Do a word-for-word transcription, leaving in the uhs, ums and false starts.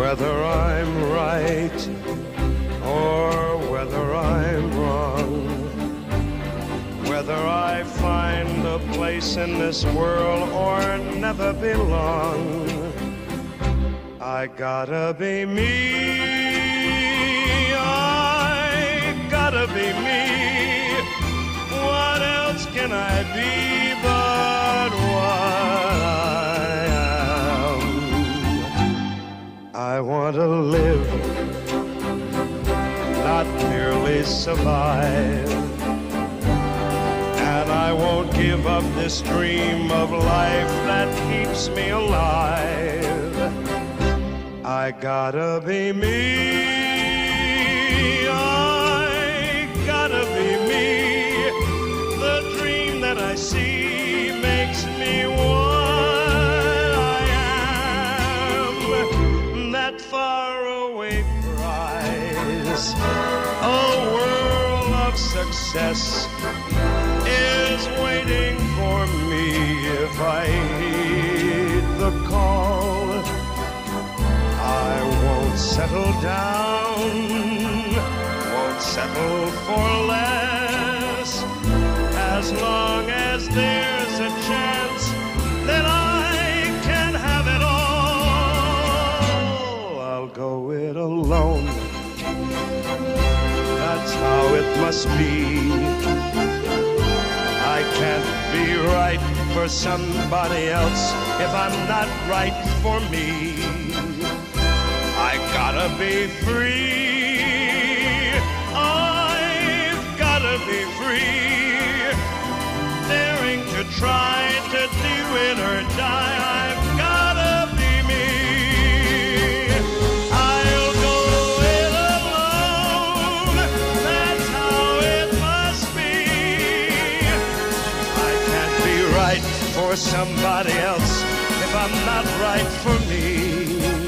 whether I'm right or whether I'm wrong, whether I find a place in this world or never belong, I gotta be me, I gotta be me. What else can I be but what I am? I want to live, not merely survive. And I won't give up this dream of life that keeps me alive. I gotta be me, I gotta be me. The dream that I see makes me what I am. That faraway prize, a world of success, is waiting for me if I heed the call. I won't settle down, won't settle for less, as long as there's a chance that I can have it all. I'll go it alone, that's how it must be. I can't be right for somebody else if I'm not right for me. I gotta be free, I've gotta be free, daring to try to do it or die. I've gotta be me. I'll go it alone, that's how it must be. I can't be right for somebody else if I'm not right for me.